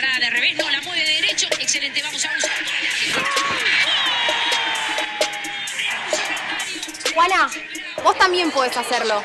parada de revés, no, la mueve de derecho. Excelente, vamos a usar. Juana, vos también podés hacerlo.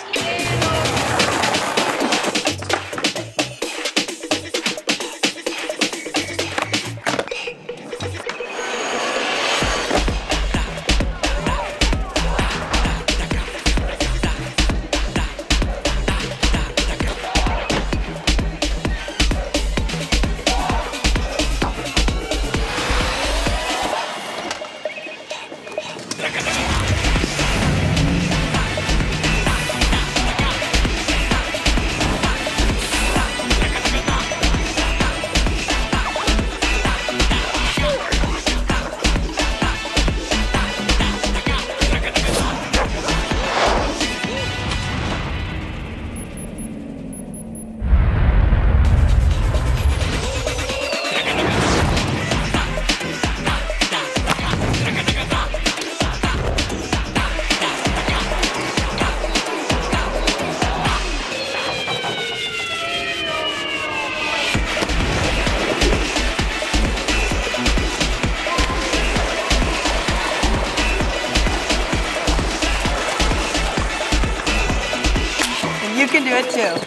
You can do it too.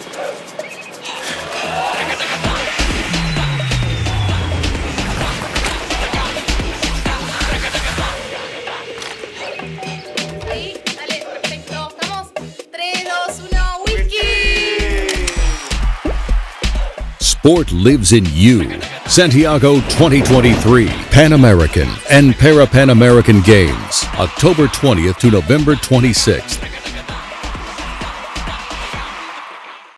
Ahí, dale, perfecto. Estamos. 3, 2, 1, whisky. Sport lives in you. Santiago 2023 Pan American and Para Pan American Games, October 20th to November 26th.